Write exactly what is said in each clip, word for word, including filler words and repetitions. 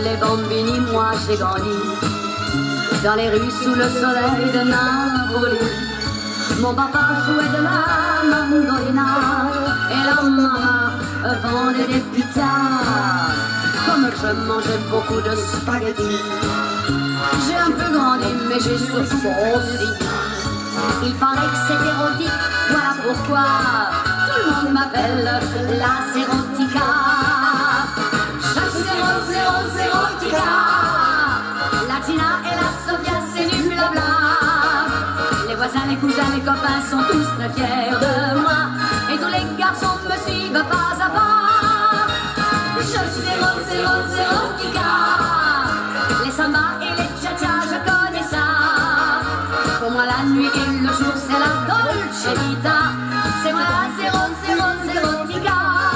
les bambini, moi j'ai grandi dans les rues sous le soleil de Napoli. Mon papa jouait de la mandolina et la maman vendait des pizzas. Comme je mangeais beaucoup de spaghettis, j'ai un peu grandi mais j'ai surtout grossi. Il paraît que c'est érotique, voilà pourquoi tout le monde m'appelle la Sérotica. Je suis zéro, zéro, zérotica. La Tina et la Sofia, c'est du blabla. Les voisins, les cousins, les copains sont tous très fiers de moi. Et tous les garçons me suivent pas à pas. Je suis zéro, zéro, zérotica. Les samba et les cha-cha, je connais ça. Pour moi la nuit et le jour c'est la Dolce Vita. C'est moi la zéro, zéro, zérotica.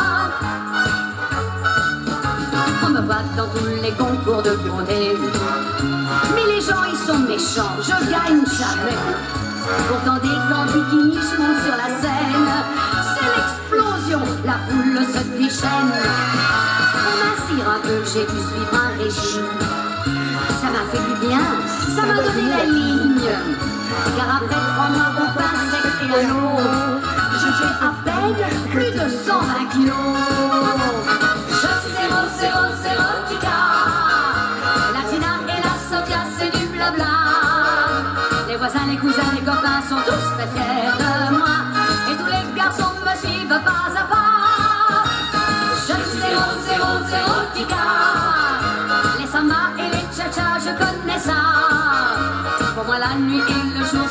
On me voit dans tous les concours de beauté, mais les gens ils sont méchants, je gagne jamais. Pourtant dès qu'en bikini je monte sur la scène, c'est l'explosion, la foule se déchaîne. Pour m'assire un peu j'ai dû suivre un régime. Ça m'a fait du bien, ça m'a donné la ligne. Car après trois mois au pain sec et à l'eau, je fais à peine plus de cent vingt kilos. Je suis zéro, zéro, zérotica. La Tina et la Sofia, c'est du blabla. Les voisins, les cousins, les copains sont tous très fiers de moi. Et tous les garçons me suivent pas à pas. Je suis zéro, zéro, zérotica. Les samba et les cha-cha, je connais ça. Pour moi la nuit et le jour